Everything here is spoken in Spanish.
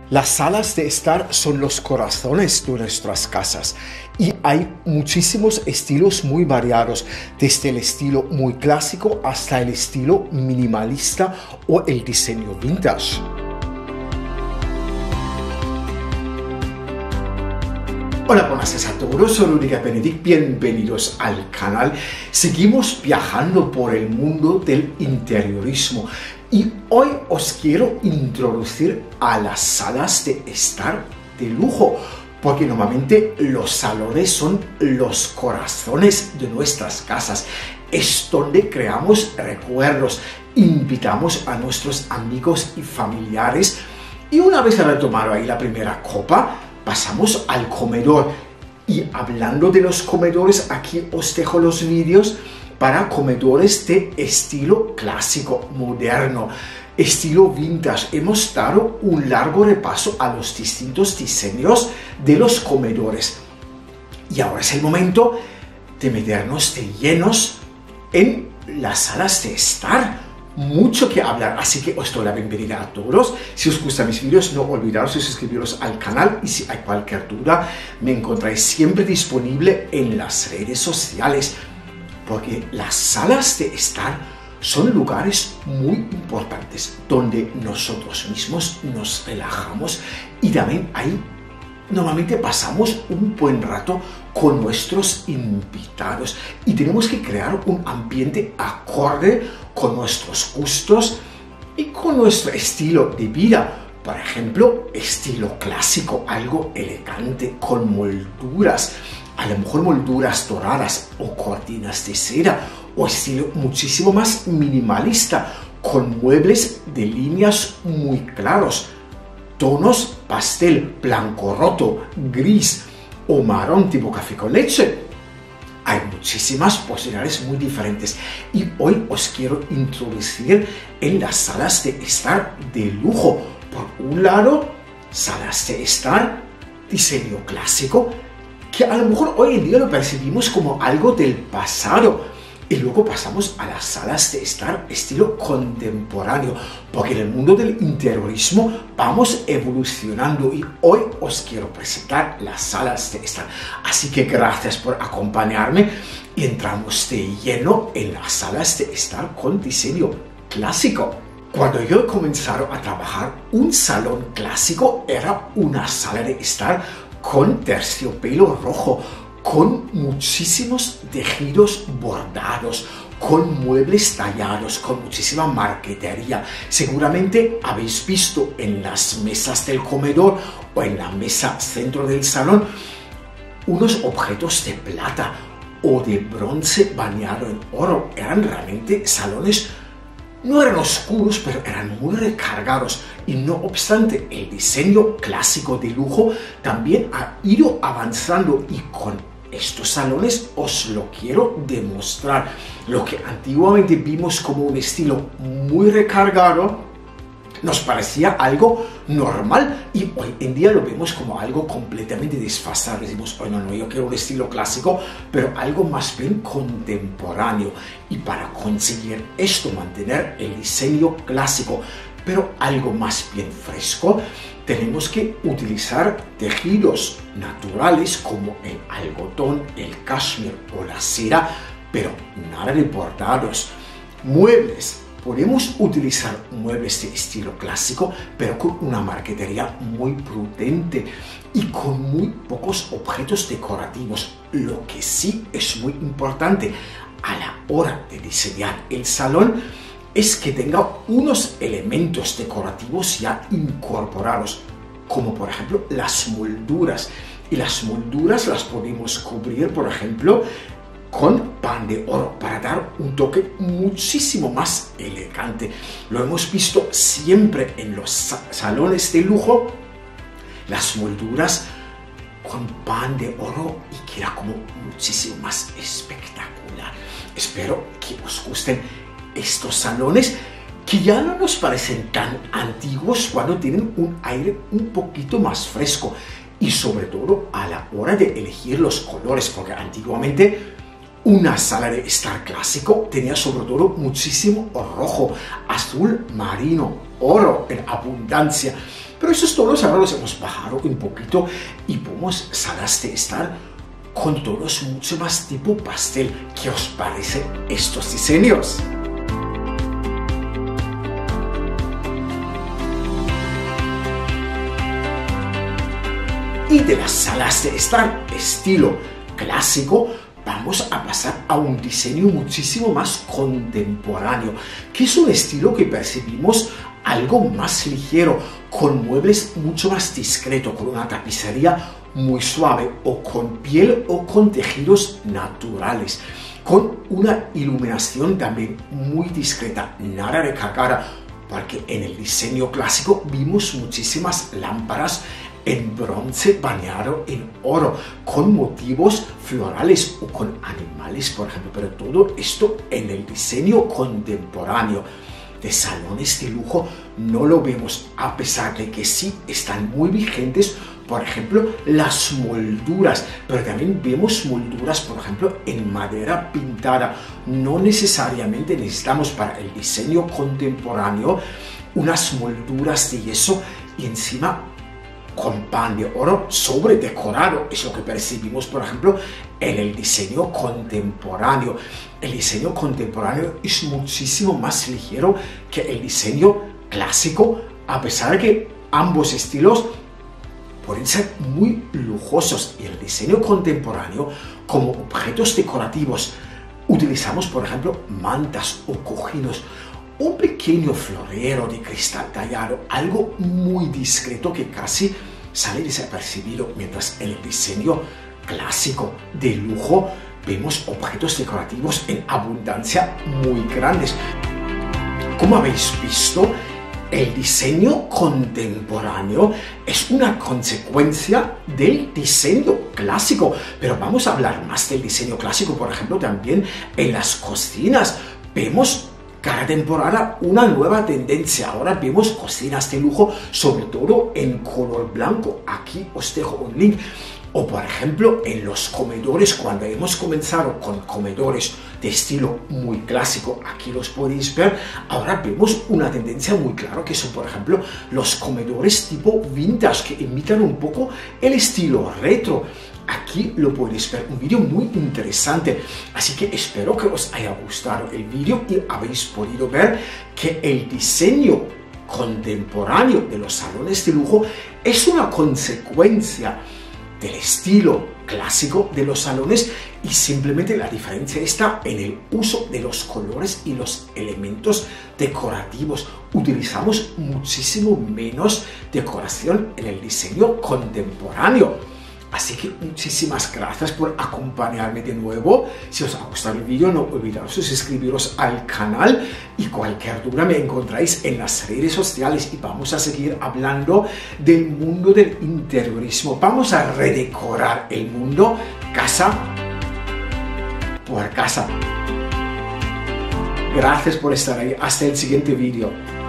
Las salas de estar son los corazones de nuestras casas y hay muchísimos estilos muy variados, desde el estilo muy clásico hasta el estilo minimalista o el diseño vintage. Hola, buenas a todos, soy Rüdiger Benedikt, bienvenidos al canal. Seguimos viajando por el mundo del interiorismo y hoy os quiero introducir a las salas de estar de lujo, porque normalmente los salones son los corazones de nuestras casas. Es donde creamos recuerdos, invitamos a nuestros amigos y familiares y una vez retomado ahí la primera copa, pasamos al comedor. Y hablando de los comedores, aquí os dejo los vídeos para comedores de estilo clásico, moderno, estilo vintage. Hemos dado un largo repaso a los distintos diseños de los comedores. Y ahora es el momento de meternos de llenos en las salas de estar. Mucho que hablar, así que os doy la bienvenida a todos. Si os gustan mis vídeos, no olvidaros de suscribiros al canal y si hay cualquier duda, me encontráis siempre disponible en las redes sociales, porque las salas de estar son lugares muy importantes donde nosotros mismos nos relajamos y también ahí normalmente pasamos un buen rato con nuestros invitados y tenemos que crear un ambiente acorde con nuestros gustos y con nuestro estilo de vida. Por ejemplo, estilo clásico, algo elegante con molduras, a lo mejor molduras doradas o cortinas de seda, o estilo muchísimo más minimalista, con muebles de líneas muy claros, tonos pastel, blanco roto, gris o marrón tipo café con leche. Hay muchísimas posibilidades muy diferentes y hoy os quiero introducir en las salas de estar de lujo. Por un lado, salas de estar diseño clásico, que a lo mejor hoy en día lo percibimos como algo del pasado. Y luego pasamos a las salas de estar estilo contemporáneo, porque en el mundo del interiorismo vamos evolucionando y hoy os quiero presentar las salas de estar. Así que gracias por acompañarme y entramos de lleno en las salas de estar con diseño clásico. Cuando yo he comenzado a trabajar, un salón clásico era una sala de estar con terciopelo rojo, con muchísimos tejidos bordados, con muebles tallados, con muchísima marquetería. Seguramente habéis visto en las mesas del comedor o en la mesa centro del salón unos objetos de plata o de bronce bañado en oro. Eran realmente salones, no eran oscuros, pero eran muy recargados. Y no obstante, el diseño clásico de lujo también ha ido avanzando y con estos salones os lo quiero demostrar. Lo que antiguamente vimos como un estilo muy recargado nos parecía algo normal y hoy en día lo vemos como algo completamente desfasado. Decimos, oh, no, yo quiero un estilo clásico, pero algo más bien contemporáneo. Y para conseguir esto, mantener el diseño clásico, pero algo más bien fresco, tenemos que utilizar tejidos naturales como el algodón, el cashmere o la seda, pero nada de bordados. Muebles. Podemos utilizar muebles de estilo clásico, pero con una marquetería muy prudente y con muy pocos objetos decorativos. Lo que sí es muy importante a la hora de diseñar el salón es que tenga unos elementos decorativos ya incorporados, como por ejemplo las molduras. Y las molduras las podemos cubrir, por ejemplo, con pan de oro para dar un toque muchísimo más elegante. Lo hemos visto siempre en los salones de lujo, las molduras con pan de oro y queda como muchísimo más espectacular. Espero que os gusten estos salones que ya no nos parecen tan antiguos cuando tienen un aire un poquito más fresco y sobre todo a la hora de elegir los colores, porque antiguamente una sala de estar clásico tenía sobre todo muchísimo rojo, azul marino, oro en abundancia. Pero esos tonos ahora los hemos bajado un poquito y ponemos salas de estar con tonos mucho más tipo pastel. ¿Qué os parecen estos diseños? Y de las salas de estar estilo clásico vamos a pasar a un diseño muchísimo más contemporáneo, que es un estilo que percibimos algo más ligero, con muebles mucho más discretos, con una tapicería muy suave, o con piel o con tejidos naturales, con una iluminación también muy discreta, nada de cargada, porque en el diseño clásico vimos muchísimas lámparas en bronce bañado en oro, con motivos florales o con animales, por ejemplo, pero todo esto en el diseño contemporáneo. De salones de lujo no lo vemos, a pesar de que sí están muy vigentes, por ejemplo, las molduras, pero también vemos molduras, por ejemplo, en madera pintada. No necesariamente necesitamos para el diseño contemporáneo unas molduras de yeso y encima con pan de oro sobre decorado. Es lo que percibimos, por ejemplo, en el diseño contemporáneo. El diseño contemporáneo es muchísimo más ligero que el diseño clásico, a pesar de que ambos estilos pueden ser muy lujosos. Y el diseño contemporáneo, como objetos decorativos, utilizamos, por ejemplo, mantas o cojines, un pequeño florero de cristal tallado, algo muy discreto que casi sale desapercibido, mientras en el diseño clásico de lujo vemos objetos decorativos en abundancia muy grandes. Como habéis visto, el diseño contemporáneo es una consecuencia del diseño clásico, pero vamos a hablar más del diseño clásico, por ejemplo, también en las cocinas. Vemos cada temporada una nueva tendencia. Ahora vemos cocinas de lujo, sobre todo en color blanco. Aquí os dejo un link. O por ejemplo, en los comedores, cuando hemos comenzado con comedores de estilo muy clásico, aquí los podéis ver, ahora vemos una tendencia muy clara, que son, por ejemplo, los comedores tipo vintage, que imitan un poco el estilo retro. Aquí lo podéis ver, un vídeo muy interesante, así que espero que os haya gustado el vídeo y habéis podido ver que el diseño contemporáneo de los salones de lujo es una consecuencia del estilo clásico de los salones, y simplemente la diferencia está en el uso de los colores y los elementos decorativos. Utilizamos muchísimo menos decoración en el diseño contemporáneo. Así que muchísimas gracias por acompañarme de nuevo. Si os ha gustado el vídeo, no olvidéis suscribiros al canal, y cualquier duda me encontráis en las redes sociales, y vamos a seguir hablando del mundo del interiorismo. Vamos a redecorar el mundo casa por casa. Gracias por estar ahí. Hasta el siguiente vídeo.